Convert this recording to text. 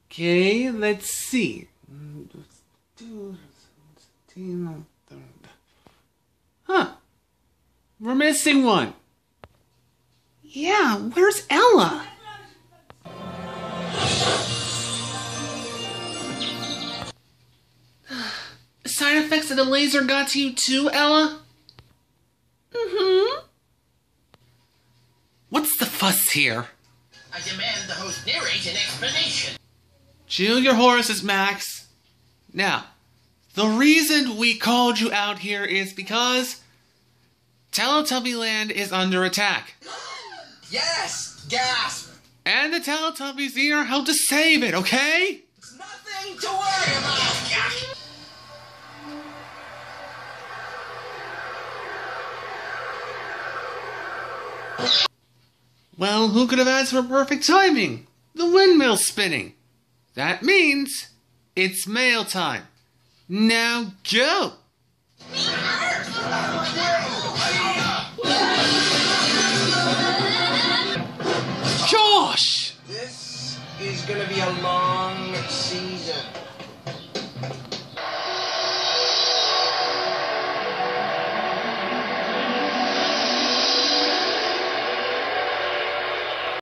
Okay, let's see. Huh. We're missing one. Yeah, where's Ella? Side effects of the laser got to you too, Ella? Mm-hmm. What's the fuss here? I demand the host narrate an explanation. Chill your horses, Max. Now, the reason we called you out here is because TeletubbyLand is under attack. Yes! Gasp! And the Teletubbies need our help to save it, okay? It's nothing to worry about! Well, who could have asked for perfect timing? The windmill's spinning. That means it's mail time. Now go! Josh! This is gonna be a long season.